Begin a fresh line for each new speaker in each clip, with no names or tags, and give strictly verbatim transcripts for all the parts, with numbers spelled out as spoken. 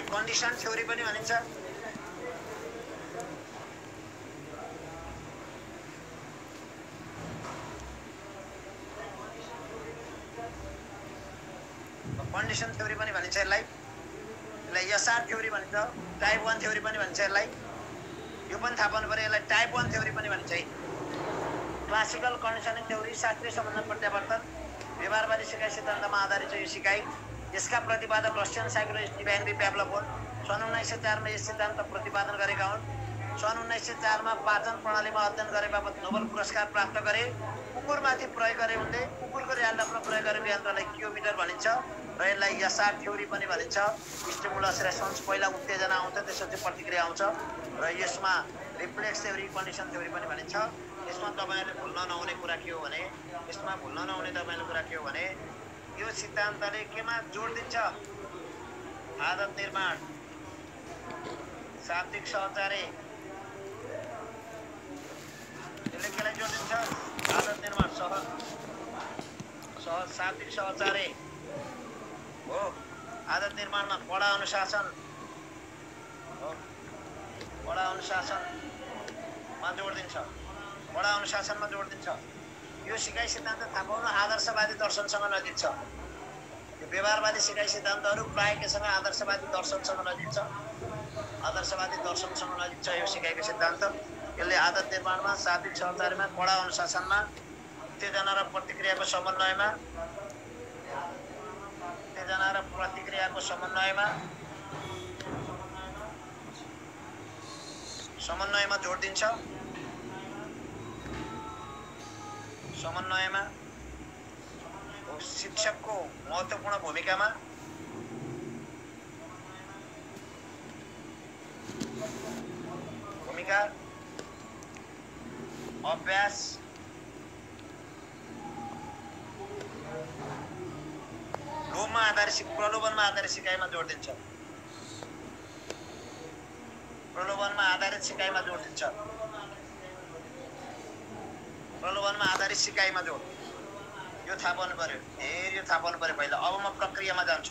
Condition theory पनि भनिन्छ। Condition theory पनि भनिन्छ यसलाई। यसलाई एसआर थ्योरी भनिन्छ, टाइप वन थ्योरी पनि भनिन्छ यसलाई। यो पनि थाहा पाउनु पर्यो, यसलाई टाइप वन थ्योरी पनि भनिन्छ है। क्लासिकल कन्डिसनिङ थ्योरी शास्त्रीय सम्बन्धन प्रत्यावर्तन व्यवहारवादी सिकाइ सिद्धान्तमा आधारित छ यो सिकाइ। यसका प्रतिपादक Russian psychologist Ivan B Pavlov हुन्। सन् उन्नाइस सय चारमा यस सिद्धान्त प्रतिपादन गरेका हुन्। सन् उन्नाइस सय चारमा पाचन प्रणालीमा अध्ययन गरे बापत नोबेल पुरस्कार प्राप्त गरे। कुकुरमाथि प्रयोग गरे उनले। कुकुरको र्याल नाप्न प्रयोग गरेको यन्त्रलाई किलोमिटर भनिन्छ र यसलाई एसआर थ्योरी पनि भनिन्छ। स्टिमुलस रेस्पोन्स, पहिला उत्तेजना आउँछ त्यसपछि प्रतिक्रिया आउँछ र यसमा रिफ्लेक्स थ्योरी, कन्डिसन थ्योरी पनि भनिन्छ। यसमा तपाईहरुले भुल्न नहुने कुरा के हो भने यसमा भुल्न नहुने तपाईहरुको कुरा के हो भने यो सिद्धान्तले केमा जोड दिन्छ? आदत निर्माण, शाब्दिक सहचार्य। यसले केलाई जोड दिन्छ? आदत निर्माण, सह सह शाब्दिक सहचार्य हो। आदत निर्माणमा कडा अनुशासन हो, कडा अनुशासनमा जोड दिन्छ, कडा अनुशासनमा जोड दिन्छ। यो सिकाइ सिद्धान्त थाहा पाउनु आदर्शवादी दर्शनसँग नजिक छ। यो व्यवहारवादी सिकाइ सिद्धान्तहरू प्राय केसँग आदर्शवादी दर्शनसँग नजिक छ। आदर्शवादी दर्शनसँग नजिक छ यो सिकाइको सिद्धान्त। यसले आदत निर्माणमा, शाब्दिक सहचार्यमा, कडा अनुशासनमा, उत्तेजना र प्रतिक्रियाको समन्वयमा उत्तेजना र प्रतिक्रियाको समन्वयमा समन्वयमा जोड दिन्छ। समन्वयमा शिक्षकको महत्त्वपूर्ण भूमिकामा भूमिका अभ्यास लोभमा आधारित प्रलोभनमा आधारित सिकाइमा जोड दिन्छ। प्रलोभनमा आधारित सिकाइमा जोड दिन्छ। प्रलोभनमा आधारित सिकाइमा जोड। यो थाहा पाउनु पर्यो, धेरै यो थाहा पाउनु पर्यो पहिला। अब म प्रक्रियामा जान्छु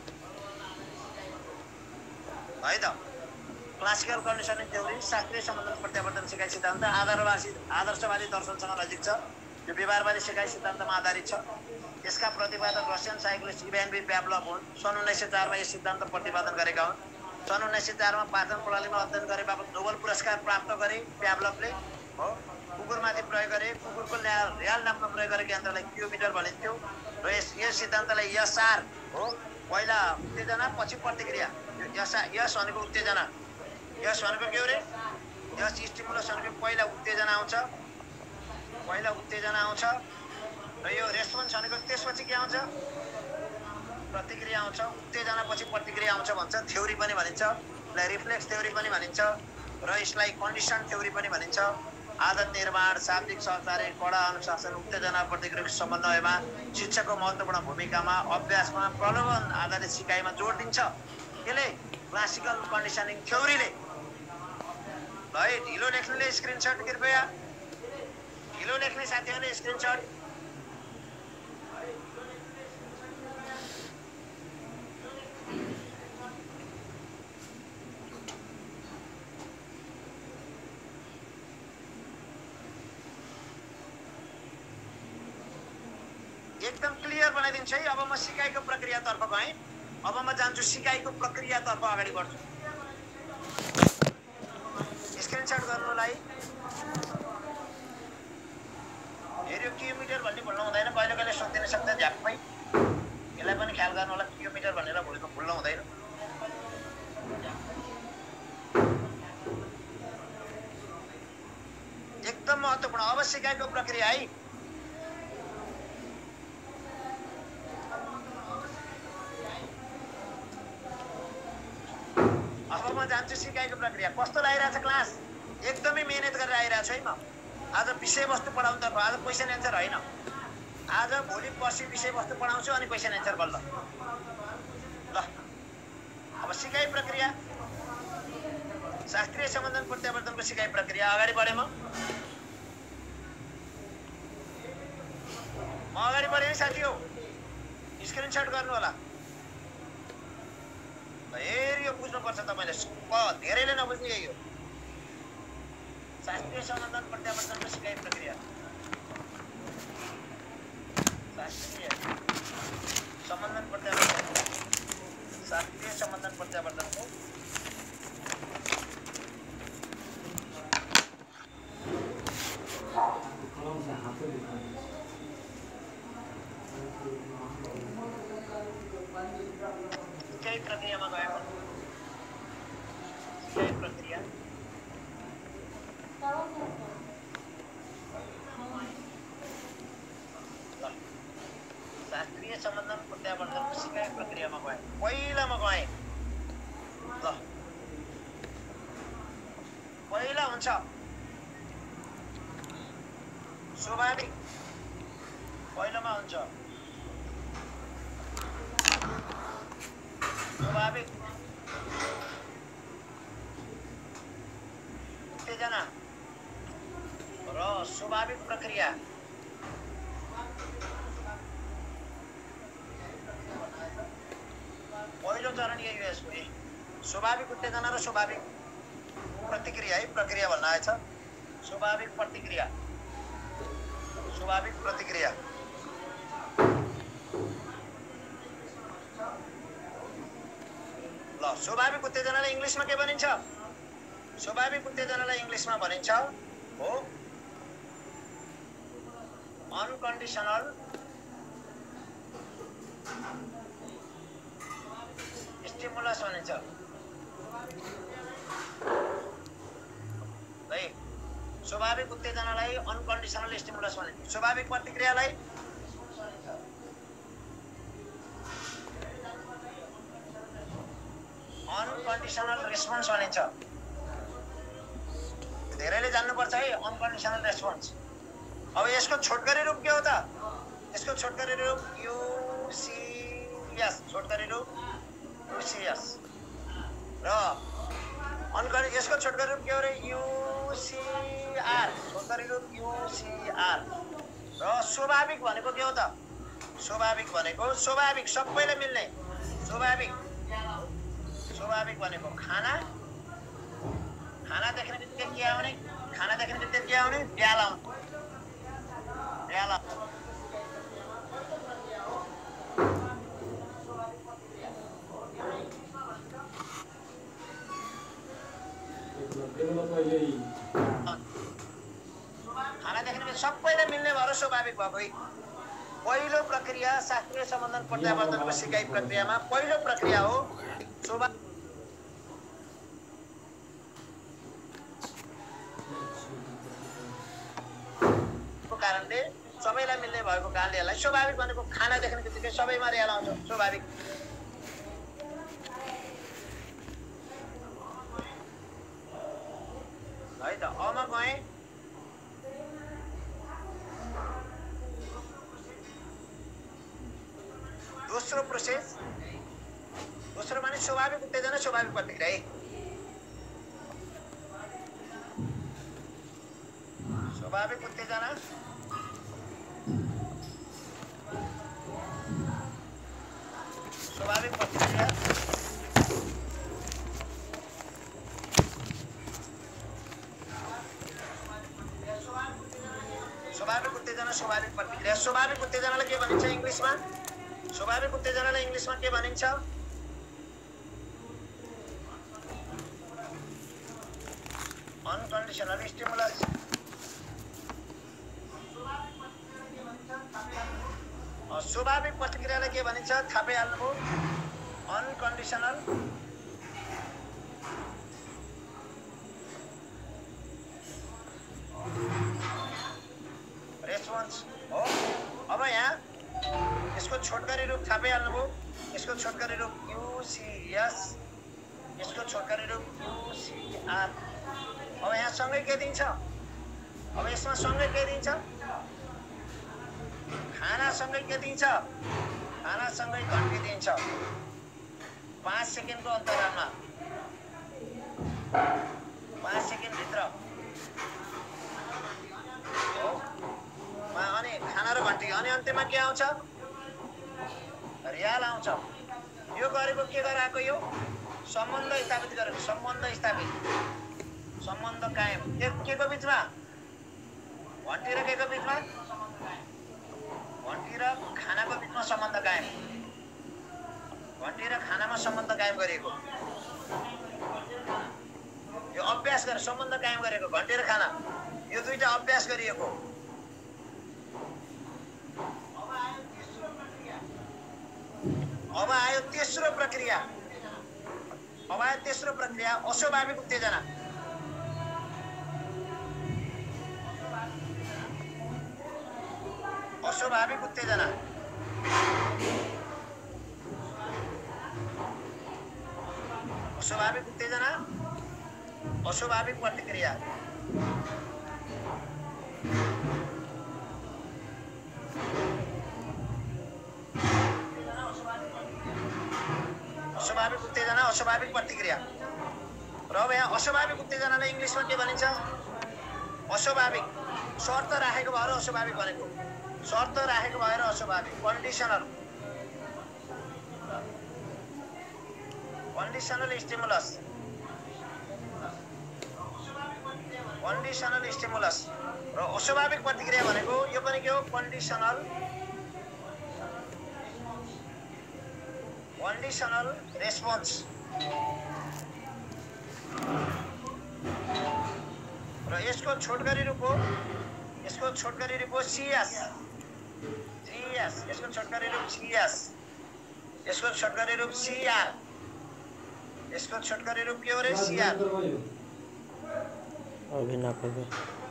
है त। क्लासिकल कन्डिसनिङ थ्योरी शास्त्रीय सम्बन्धन प्रत्यावर्तन सिकाइ सिद्धान्त आधारवादी आदर्शवादी दर्शनसँग नजिक छ। यो व्यवहारवादी सिकाइ सिद्धान्तमा आधारित छ। यसका प्रतिपादक Russian psychologist Ivan B Pavlov हुन्। सन् उन्नाइस सय चारमा यस सिद्धान्त प्रतिपादन गरेका हुन्। सन् उन्नाइस सय चारमा पाचन प्रणालीमा अध्ययन गरे बापत नोबेल पुरस्कार प्राप्त गरे प्याभलोभले हो। कुकुरमाथि प्रयोग गरे। कुकुरको र्याल नाप्न प्रयोग गरेको यन्त्रलाई किलोमिटर भनिन्थ्यो र यस यस सिद्धान्तलाई एसआर हो, पहिला उत्तेजना पछि प्रतिक्रिया। यो एसआर, यस भनेको उत्तेजना, यस भनेको के हो रे? यस स्टिमुलस भनेको पहिला उत्तेजना आउँछ, पहिला उत्तेजना आउँछ र यो रेस्पोन्स भनेको त्यसपछि के आउँछ? प्रतिक्रिया आउँछ। उत्तेजना पछि प्रतिक्रिया आउँछ भन्छ। थ्योरी पनि भनिन्छ, यसलाई रिफ्लेक्स थ्योरी पनि भनिन्छ र यसलाई कन्डिसन थ्योरी पनि भनिन्छ। आदत निर्माण, शाब्दिक सहचार्य, कडा अनुशासन, उत्तेजना प्रतिक्रियाको समन्वयमा, शिक्षकको महत्त्वपूर्ण भूमिकामा, अभ्यासमा, प्रलोभन आधारित सिकाइमा जोड दिन्छ। यसले क्लासिकल कन्डिसनिङ थ्योरीले। ल है, ढिलो लेख्नेले स्क्रिनशट कृपया, ढिलो लेख्ने साथीहरूले स्क्रिनशट। एकदम क्लियर बनाइदिन्छु है। अब म सिकाइको प्रक्रियातर्फ गएँ। अब म जान्छु सिकाइको प्रक्रियातर्फ अगाडि बढ्छु। स्क्रिनशट गर्नुलाई हेऱ्यो किलोमिटर भन्ने भुल्नु हुँदैन। कहिले कहिले सोधिदिन सक्छ झ्याप्पै, यसलाई पनि ख्याल गर्नु होला। किलोमिटर भनेर भुल्नु भुल्नु हुँदैन। एकदम महत्त्वपूर्ण। अब सिकाइको प्रक्रिया है। अब म जान्छु सिकाइको प्रक्रिया। कस्तो लागिरहेछ क्लास? एकदमै मेहनत गरेर आइरहेको छु है म। आज विषयवस्तु पढाउनुतर्फ, आज क्वेसन एन्सर होइन। आज भोलि पर्सि विषयवस्तु पढाउँछु अनि क्वेसन एन्सर बल्ल। ल अब सिकाइ प्रक्रिया, शास्त्रीय सम्बन्धन प्रत्यावर्तनको सिकाइ प्रक्रिया अगाडि बढेँ म। म अगाडि बढेँ साथी हो, स्क्रिनशट गर्नु होला। हेरी यो बुझ्नुपर्छ तपाईँले, धेरैले नबुझ्ने यही हो। शास्त्रीय समाधान प्रत्यावर्तनको सिकाइ प्रक्रिया, शास्त्रीय समाधान प्रत्यावर्तन, शास्त्रीय समाधान प्रत्यावर्तनको सिकाइ प्रक्रियामा गयो। सिकाइ प्रक्रिया शास्त्रीय समाधान प्रत्यावर्तनको सिकाइ प्रक्रियामा गए। पहिलामा गए ल पहिला हुन्छ स्वाभाविक, पहिलोमा हुन्छ स्वाभाविक उत्तेजना र स्वाभाविक प्रक्रिया। पहिलो चरण यही हो यसको, स्वाभाविक उत्तेजना र स्वाभाविक प्रतिक्रिया है, प्रक्रिया भन्न आएछ। स्वाभाविक प्रतिक्रिया, स्वाभाविक प्रतिक्रिया। ल स्वाभाविक उत्तेजनालाई इंग्लिशमा के भनिन्छ? स्वाभाविक उत्तेजनालाई इंग्लिशमा भनिन्छ हो अनकन्डिसनल स्टिमुलस भनिन्छ है। स्वाभाविक उत्तेजनालाई अनकन्डिसनल स्टिमुलस भनिन्छ। स्वाभाविक प्रतिक्रियालाई अनकन्डिसनल रेस्पोन्स भनिन्छ। धेरैले जान्नुपर्छ है अनकन्डिसनल रेस्पोन्स। अब यसको छोटकरी रूप के हो त? यसको छोटकरी रूप यूसीएस, छोटकरी रूप यूसीएस र अनकन्डिसनल, यसको छोटकरी रूप के हो रे? यूसीआर, छोटकरी रूप यूसीआर। र स्वाभाविक भनेको के हो त? स्वाभाविक भनेको स्वाभाविक सबैले मिल्ने स्वाभाविक। स्वाभाविक भनेको खाना, खाना देख्ने बित्तिकै के आउने? खाना देख्ने बित्तिकै के आउने? ब्याल आउने, ब्याल आउने। खाना देख्ने बित्तिकै सबैले मिल्ने भएर स्वाभाविक भएको। पहिलो प्रक्रिया शास्त्रीय सम्बन्धन प्रत्यावर्तनको सिकाइ प्रक्रियामा पहिलो प्रक्रिया हो स्वाभाविक। कारणले सबैलाई मिल्ने भएको कारणले यसलाई स्वाभाविक भनेको खाना देख्ने बित्तिकै सबैमा रियाल आउँछ, स्वाभाविक। है त। अमा गए दोस्रो प्रोसेस, दोस्रो माने स्वाभाविक उत्तेजना स्वाभाविक प्रतिक्रिया। स्वाभाविक उत्तेजना स्वाभाविक प्रतिक्रिया। स्वाभाविक उत्तेजना स्वाभाविक प्रतिक्रिया। स्वाभाविक उत्तेजनालाई के भनिन्छ इंग्लिशमा? स्वाभाविक उत्तेजनालाई इंग्लिशमा के भनिन्छ? Unconditional stimulus. स्वाभाविक प्रतिक्रियालाई के भनिन्छ? थाहा पाइहाल्नुभयो, अनकन्डिसनल रेस्पोन्स हो। अब यहाँ यसको छोटकरी रूप थाहा पाइहाल्नुभयो, यसको छोटकरी रूप यूसीएस, यसको छोटकरी रूप यूसीआर। अब यहाँ सँगै के दिन्छ? अब यसमा सँगै के दिन्छ? खाना सँगै के दिन्छ? खाना सँगै घन्टी दिन्छ। पाँच सेकेन्डको अन्तरालमा, पाँच सेकेन्ड भित्र हो। अनि खाना र घन्टी, अनि अन्त्यमा के आउँछ? रियाल आउँछ। यो गरेको के गरेर आएको? यो सम्बन्ध स्थापित गरेको सम्बन्ध स्थापित सम्बन्ध कायम के के को बीचमा घन्टी र के को बीचमा घन्टी र खानाको बीचमा सम्बन्ध कायम घन्टी र खानामा सम्बन्ध कायम गरिएको यो अभ्यास गरेर सम्बन्ध कायम गरेको घन्टी र खाना यो दुईटा अभ्यास गरिएको अब आयो तेस्रो प्रक्रिया अब आयो तेस्रो प्रक्रिया अस्वाभाविक उत्तेजना अस्वाभाविक उत्तेजना अस्वाभाविक उत्तेजना अस्वाभाविक प्रतिक्रिया अस्वाभाविक उत्तेजना अस्वाभाविक प्रतिक्रिया र अब यहाँ अस्वाभाविक उत्तेजनालाई इङ्ग्लिसमा के भनिन्छ अस्वाभाविक शर्त राखेको भएर अस्वाभाविक भनेको शर्त राखेको भएर अस्वाभाविक conditional conditional stimulus conditional stimulus र अस्वाभाविक प्रतिक्रिया भनेको यो पनि के हो कन्डिसनल कन्डिसनल रेस्पोन्स र यसको छोटकरी रूप हो यसको छोटकरी रूप हो सीएस सीएस यसको छोटकरी रूप सीएस यसको छोटकरी रूप सीआर यसको छोटकरी रूप के हो रे सीआर
अभी ना करो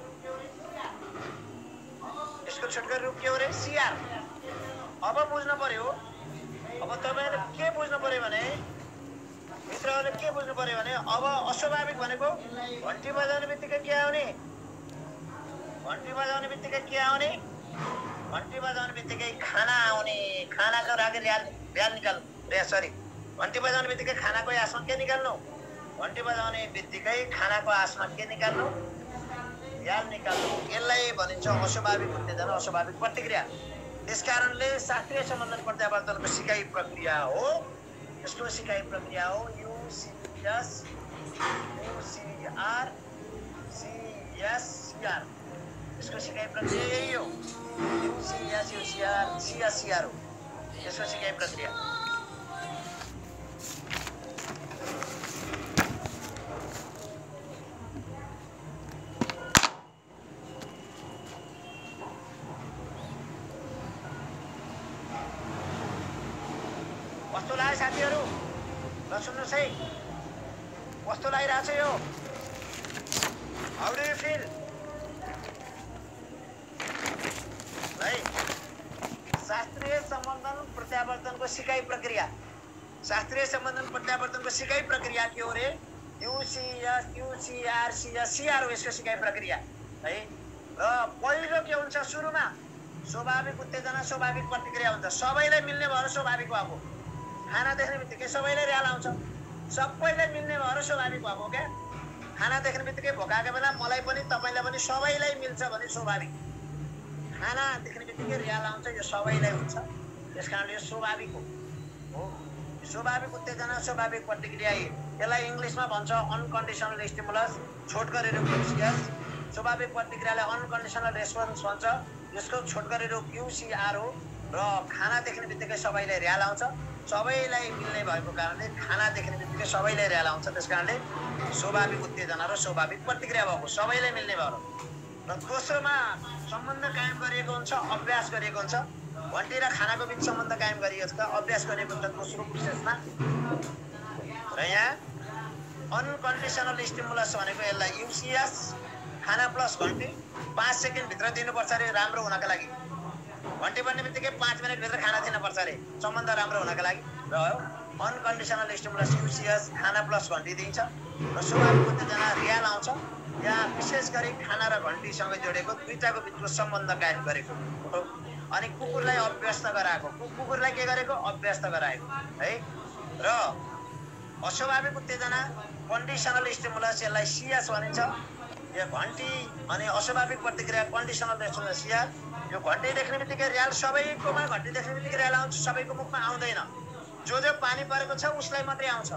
यसको छोटकरी रूप के हो रे सीआर अब बुझ्न पर्यो अब तपाईहरुले के बुझ्नु पर्यो भने मित्रहरुले के बुझ्नु पर्यो भने अब अस्वाभाविक भनेको घन्टी बजाउने बित्तिकै के आउने घन्टी बजाउने बित्तिकै के आउने घन्टी बजाउने बित्तिकै खाना आउने खानाको लागि र्याल र्याल निकाल रे सरी घन्टी बजाउने बित्तिकै खानाको आसमा के निकाल्नु घन्टी बजाउने बित्तिकै खानाको आसमा के निकाल्नु र्याल निकाल्नु यसलाई भनिन्छ अस्वाभाविक उत्तेजना अस्वाभाविक प्रतिक्रिया त्यसकारणले शास्त्रीय सम्बन्धन प्रत्यावर्तनको सिकाइ प्रक्रिया हो यसको सिकाइ प्रक्रिया हो युसीएस युसीआर सीएससीआर यसको सिकाइ प्रक्रिया यही हो युसीएस युसीआर सीएससीआर हो यसको सिकाइ प्रक्रिया कस्तो लाग्यो साथीहरु ल सुन्नुस् है कस्तो लागिरहेछ यो हाउ डु यु फिल है शास्त्रीय सम्बन्धन प्रत्यावर्तनको सिकाइ प्रक्रिया शास्त्रीय सम्बन्धन प्रत्यावर्तनको सिकाइ प्रक्रिया के हो रे युसीएस युसीआर सीएससीआर हो यसको सिकाइ प्रक्रिया है र पहिलो के हुन्छ सुरुमा स्वाभाविक उत्तेजना स्वाभाविक प्रतिक्रिया हुन्छ सबैलाई मिल्ने भएर स्वाभाविक भएको खाना देख्ने बित्तिकै सबैलाई र्याल आउँछ सबैलाई मिल्ने भएर स्वाभाविक भएको क्या खाना देख्ने बित्तिकै भोकाएको बेला मलाई पनि तपाईलाई पनि सबैलाई मिल्छ भने स्वाभाविक खाना देख्ने बित्तिकै र्याल आउँछ यो सबैलाई हुन्छ त्यसकारणले यो स्वाभाविक हो हो स्वाभाविक उत्तेजना स्वाभाविक प्रतिक्रिया यसलाई इङ्ग्लिसमा भन्छ अनकन्डिसनल स्टिमुलस छोटकरी रूप युसीएस स्वाभाविक प्रतिक्रियालाई अनकन्डिसनल रेस्पोन्स भन्छ यसको छोटकरी रूप युसीआर हो र खाना देख्ने बित्तिकै सबैलाई र्याल आउँछ सबैलाई मिल्ने भएको कारणले खाना देख्ने बित्तिकै सबैलाई र्याल आउँछ त्यसकारणले स्वाभाविक उत्तेजना र स्वाभाविक प्रतिक्रिया भएको सबैलाई मिल्ने भयो र दोस्रोमा सम्बन्ध कायम गरिएको हुन्छ अभ्यास गरिएको हुन्छ घन्टी र खानाको बीच सम्बन्ध कायम गरिएको छ अभ्यास गरिएको हुन्छ दोस्रो प्रोसेसमा र यहाँ अनकन्डिसनल स्टिमुलस भनेको यसलाई युसीएस खाना प्लस घन्टी पाँच सेकेन्ड भित्र दिनुपर्छ अरे राम्रो हुनका लागि घन्टी बन्ने बित्तिकै पाँच मिनट भित्र खाना दिनुपर्छ अरे सम्बन्ध राम्रो हुनका लागि र अनकन्डिसनल स्टिमुलस युसीएस खाना प्लस घन्टी दिन्छ र स्वाभाविक उत्तेजना र्याल आउँछ यहाँ विशेष गरी खाना र घन्टीसँग जोडेको दुईटाको बिचको सम्बन्ध कायम गरेको अनि कुकुरलाई अभ्यस्त गराएको कुकुरलाई के गरेको अभ्यस्त गराएको है र अस्वाभाविक उत्तेजना कन्डिसनल स्टिमुलस यसलाई सीएस भनिन्छ यो घन्टी अनि अस्वाभाविक प्रतिक्रिया कन्डिसनल रेस्पोन्स सीआर यो घन्टी देख्ने बित्तिकै र्याल सबैकोमा घन्टी देख्ने बित्तिकै र्याल आउँछ सबैको मुखमा आउँदैन जो जो पानी परेको छ उसलाई मात्रै आउँछ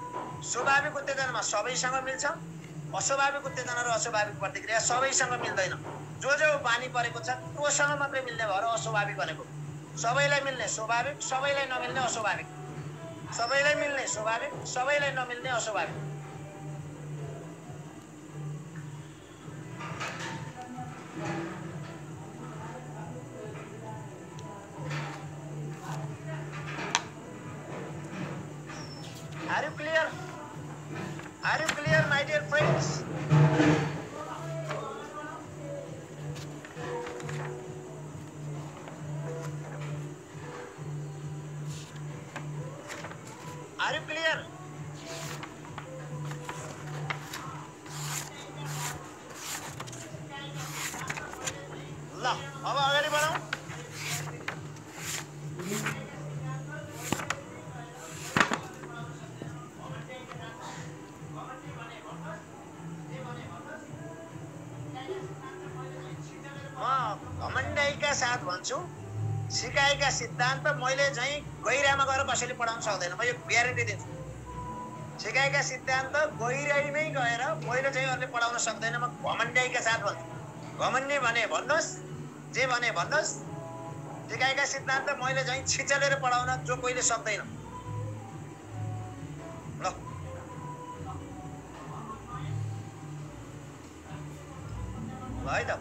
स्वाभाविक उत्तेजनामा सबैसँग मिल्छ, अस्वाभाविक उत्तेजना र अस्वाभाविक प्रतिक्रिया सबैसँग मिल्दैन। जो जो बानी परेको छ त्योसँग मात्रै मिल्ने भएर अस्वाभाविक भनेको। सबैलाई मिल्ने स्वाभाविक, सबैलाई नमिल्ने अस्वाभाविक। सबैलाई मिल्ने स्वाभाविक, सबैलाई नमिल्ने अस्वाभाविक। Are you clear? Are you clear, my dear friends? Are you clear? ल अब अगाडि बढौँ। घमण्डाइका साथ भन्छु, सिकाएका सिद्धान्त मैले चाहिँ गहिरामा गएर कसैले पढाउन सक्दैन। म यो ग्यारेन्टी दिन्छु। सिकाएका सिद्धान्त गहिराइमै गएर मैले चाहिँ अरूले पढाउन सक्दैन। म घमण्डाइका साथ भन्छु। घमण्डी भने भन्नुहोस्, जे भने भन्नुहोस्। सिकाएका सिद्धान्त मैले चाहिँ छिचलेर पढाउन जो कोहीले सक्दैन। ल है त।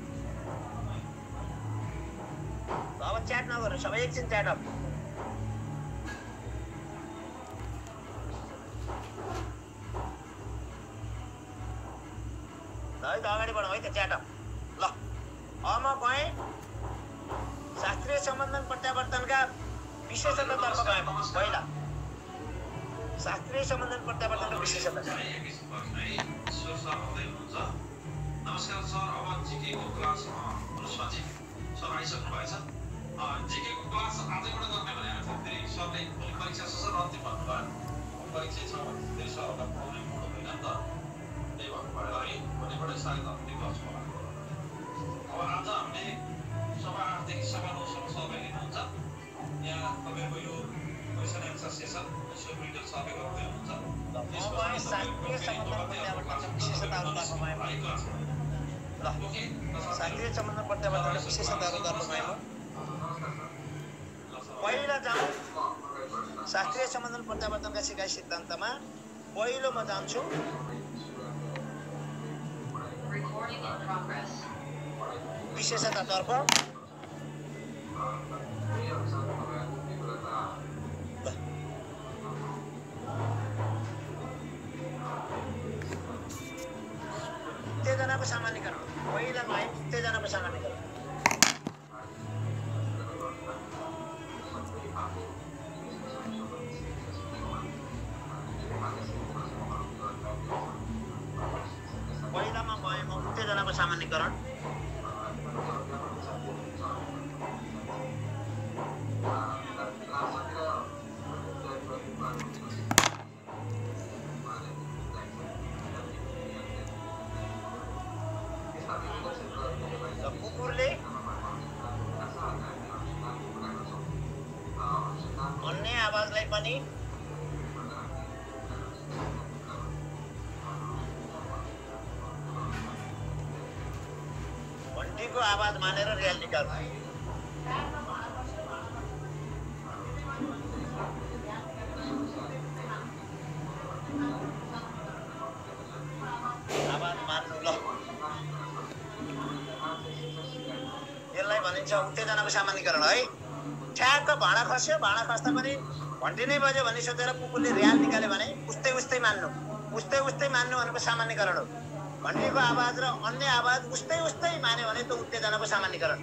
अब च्याट नगर्नु, सबै एकछिन च्याट अप। है त अगाडि बढौँ है त, च्याट अप। ल अब म गएँ शास्त्रीय सम्बन्धन प्रत्यावर्तनका विशेषतातर्फ गएँ। पहिला शास्त्रीय सम्बन्धन प्रत्यावर्तनका विशेषता।
नमस्कार सर, अब जिकेको क्लास अनुष्माजी सर आइसक्नु भएछ। जिकेको क्लास आजैबाट गर्ने भनेर फेरि सरले भोलि परीक्षा छ सर अन्तिम भन्नुभयो। परीक्षा छ भने फेरि सरहरूलाई पढाउने मोड होइन नि त, त्यही भएको भएर है भोलिबाट सायद अन्तिम गर्छु होला। अब आज हामीले सभा आठदेखि सभा नौसम्म सहभागी लिनुहुन्छ। यहाँ तपाईँको यो क्वेसन एन्सर सेसन यसो रिटल सर्वे गर्दै हुनुहुन्छ।
शास्त्रीय सम्बन्धन प्रत्यावर्तनका विशेषताहरूतर्फ गएँ। ल शास्त्रीय सम्बन्धन प्रत्यावर्तनका विशेषताहरूतर्फ गएँ। पहिला जाउँ शास्त्रीय सम्बन्धन प्रत्यावर्तनका सिकाइ सिद्धान्तमा। पहिलो म जान्छु विशेषतातर्फ। उत्तेजनाको सामान्यकरण। पहिला गएँ उत्तेजनाको सामान्यकरण। पहिलामा गएँ म उत्तेजनाको सामान्यकरण। कुकुरले अन्य आवाजलाई पनि घन्टीको आवाज मानेर रियाल निकाल्छ। आवाज मान्नु। ल यसलाई भनिन्छ उत्तेजनाको सामान्यकरण है। ठ्याक्क भाँडा खस्यो, भाँडा खस्दा पनि घन्टी नै बज्यो भन्ने सोचेर कुकुरले रियाल निकाल्यो भने उस्तै उस्तै मान्नु। उस्तै उस्तै मान्नु भनेको सामान्यकरण हो। घन्टीको आवाज र अन्य आवाज उस्तै उस्तै मान्यो भने त्यो उत्तेजनाको सामान्यकरण।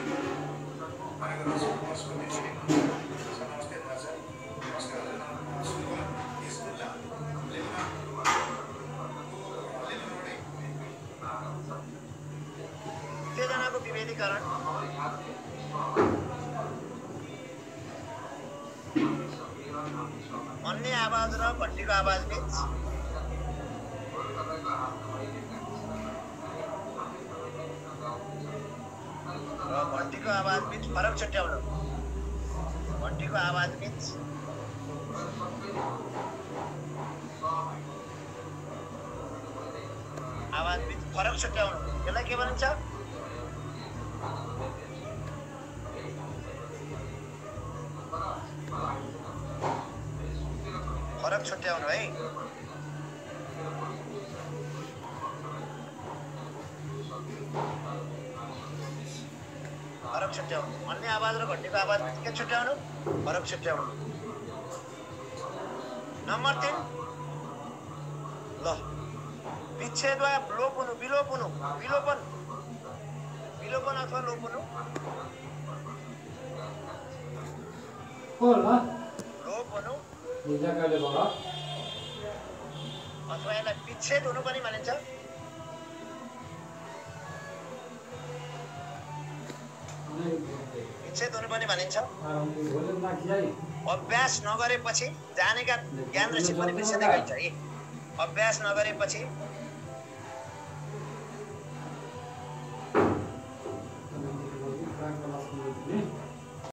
उत्तेजनाको विभेदीकरण। अन्य आवाज र घन्टीको आवाज बीच र घन्टीको आवाज बीच फरक छुट्याउनु। घन्टीको आवाज बीच आवाज बिच फरक छुट्याउनु यसलाई के भनिन्छ फरक छुट्याउनु है फरक छुट्याउनु अन्य आवाज र घण्टीको आवाज के छुट्याउनु फरक छुट्याउनु नम्बर तीन ल विच्छेद वा लोप हुनु विलोप हुनु विलोपन विलोपन अथवा लोप हुनु
होला
लोप हुनु
निजकाले भयो
अथवा यसलाई विच्छेद हुनु पनि भनिन्छ विच्छेद हुनु पनि भनिन्छ अभ्यास नगरेपछि जानेका ज्ञान र सिप पनि बिर्सिँदै गइन्छ है अभ्यास नगरेपछि